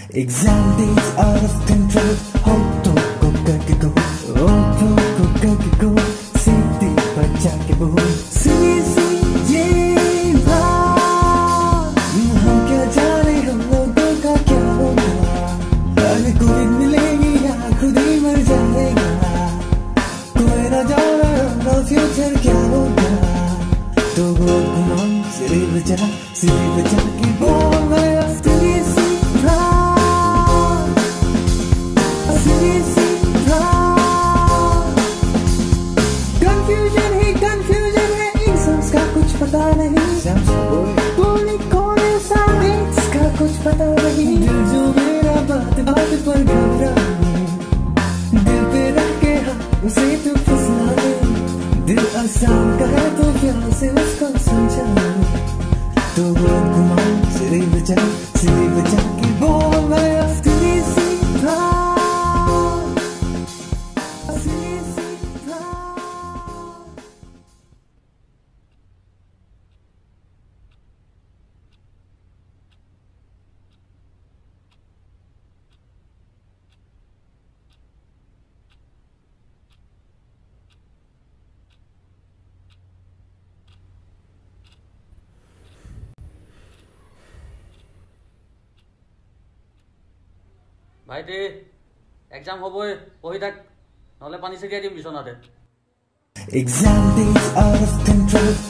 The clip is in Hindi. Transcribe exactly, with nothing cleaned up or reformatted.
Exam days out of control. Hoto ko kake ko, hoto ko kake ko. Siti bacha ke bool. Si si ye baat, हम क्या जाने हम लोगों का क्या होगा. अगर कोई मिलेगी या खुद ही मर जाएगा. कोई ना जाने अपना फ्यूचर क्या होगा. तो वो गुमान सिरे बचा सिरे बचा के बोल गया. सिरे सी बात, सिरे सी बात. कंफ्यूजन ही कंफ्यूजन है. एग्जाम्स का कुछ पता नहीं. बोली कौन सा इसका कुछ पता नहीं. दिल जो मेरा बात बात पर घबराए. दिल पे रख के हाथ उसे तू फुसला दे. दिल आसान का है तो प्यार से उसको समझा. तो वो गुमान सिरे बचा सिरे बचा के बोल गया. सिरे सी बात, सिरे सी बात. ভাইটি এক্সাম হবই, পঢ়ি থাক, নহলে পানী ছিটিয়াই দিম বিচনাতে. Exam days out of control.